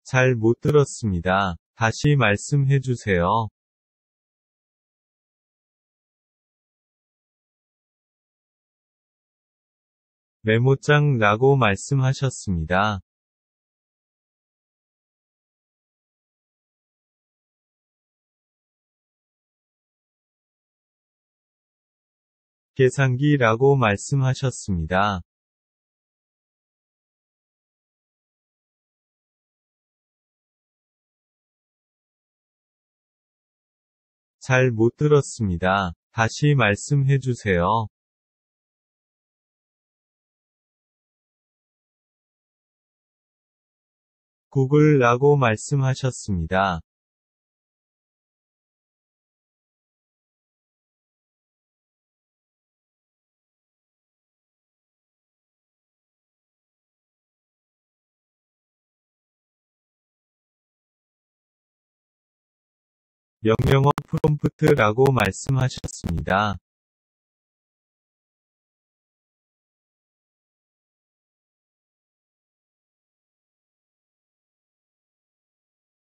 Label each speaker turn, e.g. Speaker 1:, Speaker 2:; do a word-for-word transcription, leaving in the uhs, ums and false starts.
Speaker 1: 잘 못 들었습니다. 다시 말씀해 주세요. 메모장라고 말씀하셨습니다. 계산기라고 말씀하셨습니다. 잘 못 들었습니다. 다시 말씀해 주세요. 구글라고 말씀하셨습니다. 명령어 프롬프트라고 말씀하셨습니다.